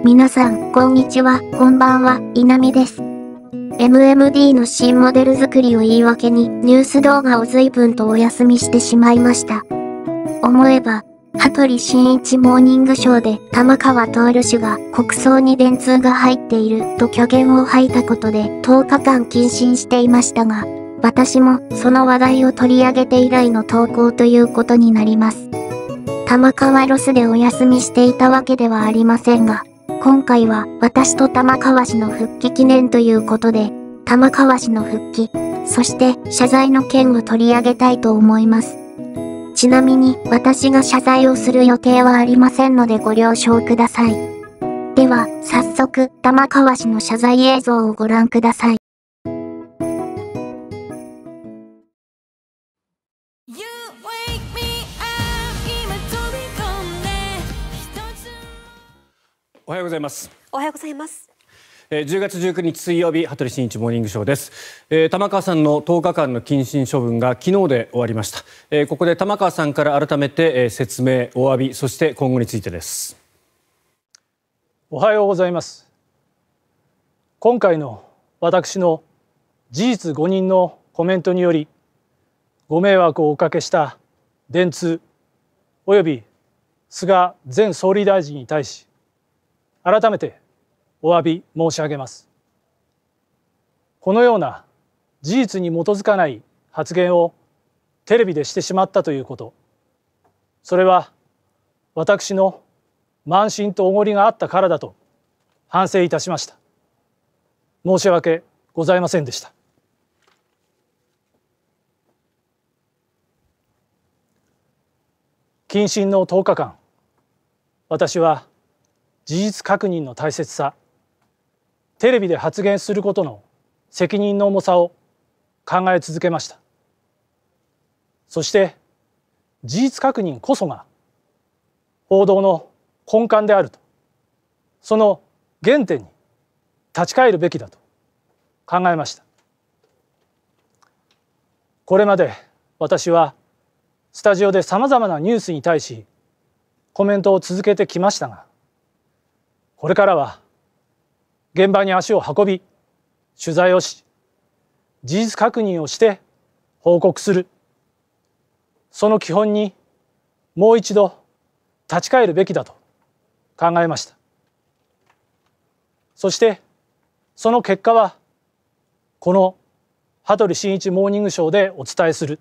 皆さん、こんにちは、こんばんは、稲見です。MMD の新モデル作りを言い訳にニュース動画を随分とお休みしてしまいました。思えば、羽鳥慎一モーニングショーで玉川徹氏が国葬に電通が入っていると虚言を吐いたことで10日間謹慎していましたが、私もその話題を取り上げて以来の投稿ということになります。玉川ロスでお休みしていたわけではありませんが、今回は私と玉川氏の復帰記念ということで、玉川氏の復帰、そして謝罪の件を取り上げたいと思います。ちなみに私が謝罪をする予定はありませんのでご了承ください。では早速玉川氏の謝罪映像をご覧ください。 おはようございます。 おはようございます。 10月19日水曜日、羽鳥慎一モーニングショーです。玉川さんの10日間の謹慎処分が昨日で終わりました。ここで玉川さんから改めて説明、お詫び、そして今後についてです。 おはようございます。今回の私の事実誤認のコメントによりご迷惑をおかけした電通および菅前総理大臣に対し改めてお詫び申し上げます。このような事実に基づかない発言をテレビでしてしまったということ、それは私の慢心とおごりがあったからだと反省いたしました。申し訳ございませんでした。謹慎の10日間、私は事実確認の大切さ、テレビで発言することの責任の重さを考え続けました。そして事実確認こそが報道の根幹であると、その原点に立ち返るべきだと考えました。これまで私はスタジオでさまざまなニュースに対しコメントを続けてきましたが、これからは現場に足を運び取材をし事実確認をして報告する、その基本にもう一度立ち返るべきだと考えました。そしてその結果はこの羽鳥慎一モーニングショーでお伝えする、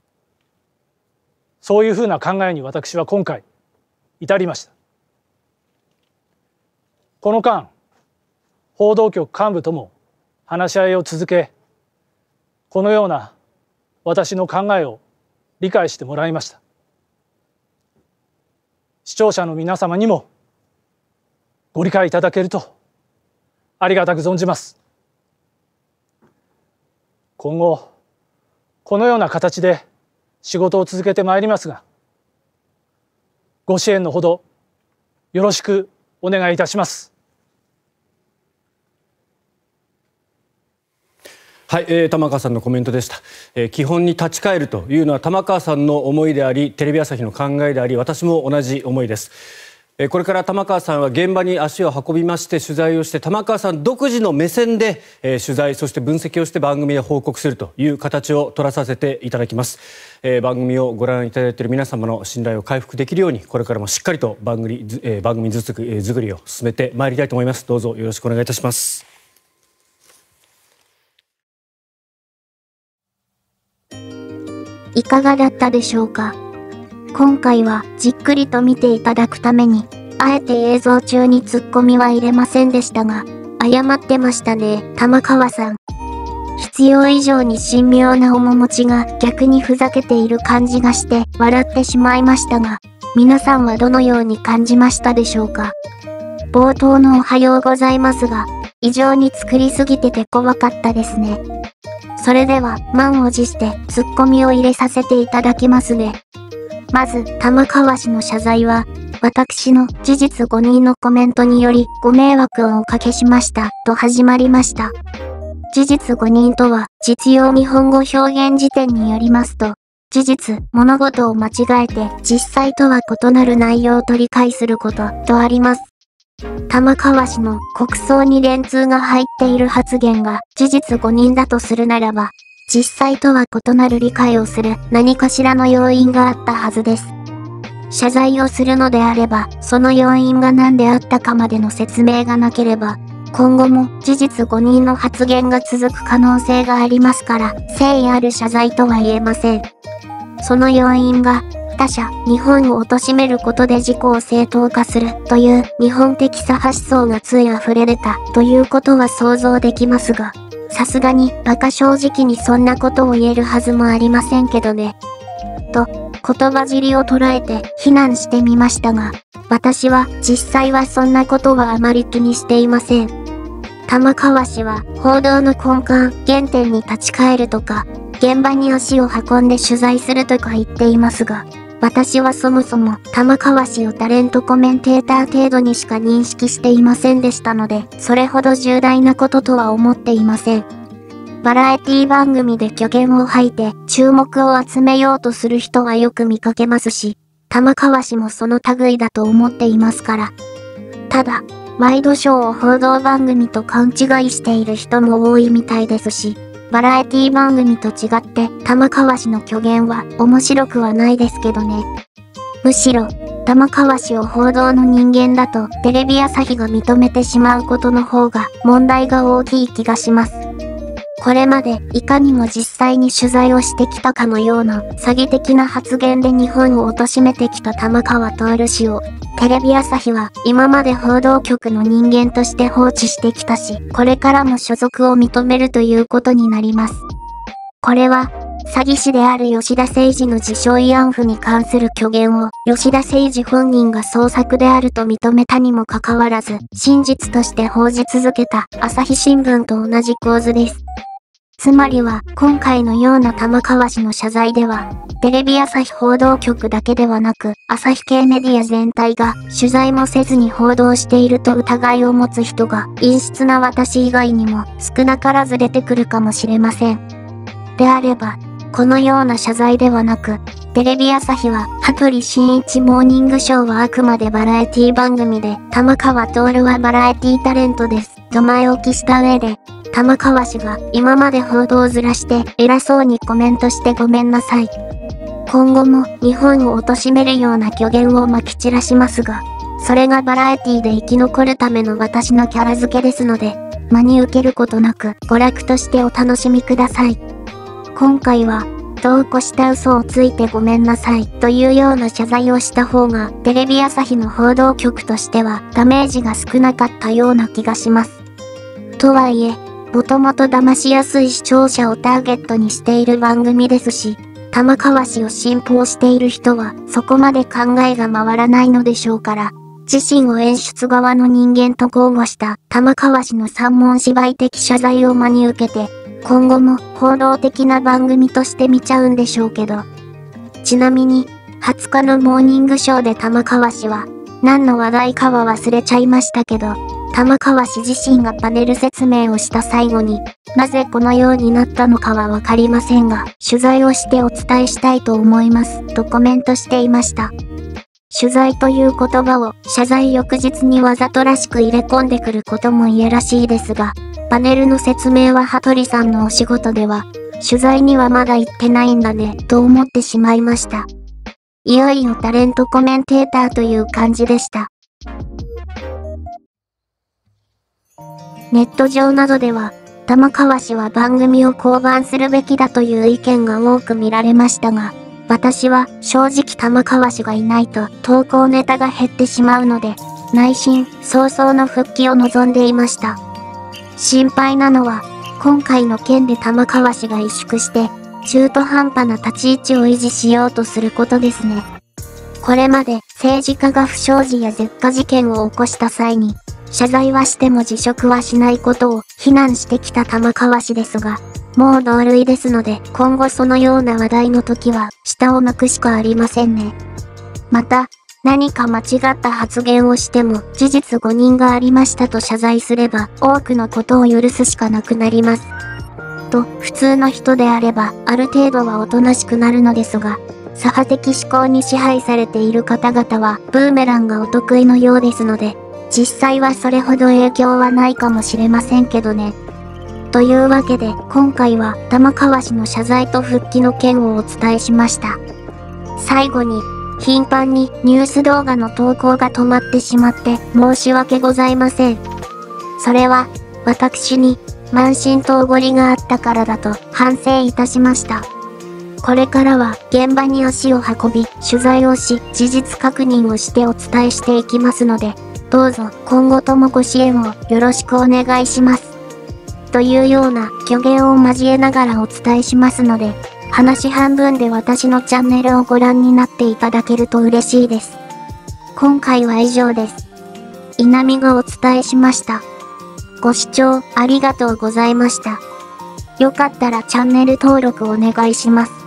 そういうふうな考えに私は今回至りました。この間、報道局幹部とも話し合いを続け、このような私の考えを理解してもらいました。視聴者の皆様にもご理解いただけるとありがたく存じます。今後、このような形で仕事を続けてまいりますが、ご支援のほどよろしくお願いいたします。 はい、玉川さんのコメントでした。基本に立ち返るというのは玉川さんの思いであり、テレビ朝日の考えであり、私も同じ思いです。これから玉川さんは現場に足を運びまして取材をして、玉川さん独自の目線で取材、そして分析をして番組で報告するという形を取らさせていただきます。番組をご覧いただいている皆様の信頼を回復できるように、これからもしっかりと番組作りを進めてまいりたいと思います。どうぞよろしくお願いいたします。 いかがだったでしょうか。今回はじっくりと見ていただくために、あえて映像中にツッコミは入れませんでしたが、謝ってましたね、玉川さん。必要以上に神妙な面持ちが逆にふざけている感じがして笑ってしまいましたが、皆さんはどのように感じましたでしょうか。冒頭のおはようございますが、異常に作りすぎてて怖かったですね。それでは満を持してツッコミを入れさせていただきますね。まず玉川氏の謝罪は、私の事実誤認のコメントによりご迷惑をおかけしましたと始まりました。事実誤認とは実用日本語表現辞典によりますと、事実、物事を間違えて実際とは異なる内容を取り返することとあります。 玉川氏の国葬に電通が入っている発言が事実誤認だとするならば、実際とは異なる理解をする何かしらの要因があったはずです。謝罪をするのであれば、その要因が何であったかまでの説明がなければ、今後も事実誤認の発言が続く可能性がありますから、誠意ある謝罪とは言えません。その要因が、他者、日本を貶めることで自己を正当化するという日本的左派思想がつい溢れ出たということは想像できますが、さすがに馬鹿正直にそんなことを言えるはずもありませんけどね。と、言葉尻を捉えて非難してみましたが、私は実際はそんなことはあまり気にしていません。玉川氏は報道の根幹、原点に立ち返るとか、現場に足を運んで取材するとか言っていますが、私はそもそも玉川氏をタレントコメンテーター程度にしか認識していませんでしたので、それほど重大なこととは思っていません。バラエティ番組で虚言を吐いて注目を集めようとする人はよく見かけますし、玉川氏もその類だと思っていますから。ただ、ワイドショーを報道番組と勘違いしている人も多いみたいですし、バラエティ番組と違って玉川氏の虚言は面白くはないですけどね。むしろ、玉川氏を報道の人間だとテレビ朝日が認めてしまうことの方が問題が大きい気がします。これまでいかにも実際に取材をしてきたかのような詐欺的な発言で日本を貶めてきた玉川徹氏をテレビ朝日は今まで報道局の人間として放置してきたし、これからも所属を認めるということになります。これは詐欺師である吉田誠二の自称慰安婦に関する虚言を吉田誠二本人が創作であると認めたにもかかわらず真実として報じ続けた朝日新聞と同じ構図です。つまりは今回のような玉川氏の謝罪ではテレビ朝日報道局だけではなく朝日系メディア全体が取材もせずに報道していると疑いを持つ人が陰湿な私以外にも少なからず出てくるかもしれません。であればこのような謝罪ではなく、テレビ朝日は羽鳥慎一モーニングショーはあくまでバラエティ番組で、玉川徹はバラエティタレントです、と前置きした上で、玉川氏が今まで報道をずらして偉そうにコメントしてごめんなさい。今後も日本を貶めるような虚言をまき散らしますが、それがバラエティで生き残るための私のキャラ付けですので、真に受けることなく娯楽としてお楽しみください。今回は、度を越した嘘をついてごめんなさいというような謝罪をした方がテレビ朝日の報道局としてはダメージが少なかったような気がします。とはいえ、もともと騙しやすい視聴者をターゲットにしている番組ですし、玉川氏を信奉している人はそこまで考えが回らないのでしょうから、自身を演出側の人間と豪語した玉川氏の三文芝居的謝罪を真に受けて、今後も報道的な番組として見ちゃうんでしょうけど。ちなみに、20日のモーニングショーで玉川氏は、何の話題かは忘れちゃいましたけど、玉川氏自身がパネル説明をした最後に、なぜこのようになったのかはわかりませんが、取材をしてお伝えしたいと思います、とコメントしていました。取材という言葉を謝罪翌日にわざとらしく入れ込んでくることも言えらしいですが、パネルの説明は羽鳥さんのお仕事では、取材にはまだ行ってないんだね、と思ってしまいました。いよいよタレントコメンテーターという感じでした。ネット上などでは、玉川氏は番組を降板するべきだという意見が多く見られましたが、私は正直玉川氏がいないと投稿ネタが減ってしまうので、内心早々の復帰を望んでいました。心配なのは、今回の件で玉川氏が萎縮して、中途半端な立ち位置を維持しようとすることですね。これまで政治家が不祥事や絶火事件を起こした際に、謝罪はしても辞職はしないことを非難してきた玉川氏ですが、もう同類ですので、今後そのような話題の時は、下を向くしかありませんね。また、何か間違った発言をしても事実誤認がありましたと謝罪すれば多くのことを許すしかなくなります。と、普通の人であればある程度はおとなしくなるのですが、左派的思考に支配されている方々はブーメランがお得意のようですので、 実際はそれほど影響はないかもしれませんけどね。というわけで今回は玉川氏の謝罪と復帰の件をお伝えしました。最後に、頻繁にニュース動画の投稿が止まってしまって申し訳ございません。それは、私に慢心とおごりがあったからだと反省いたしました。これからは現場に足を運び、取材をし、事実確認をしてお伝えしていきますので、どうぞ今後ともご支援をよろしくお願いします。というような虚言を交えながらお伝えしますので、話半分で私のチャンネルをご覧になっていただけると嬉しいです。今回は以上です。稲見がお伝えしました。ご視聴ありがとうございました。よかったらチャンネル登録お願いします。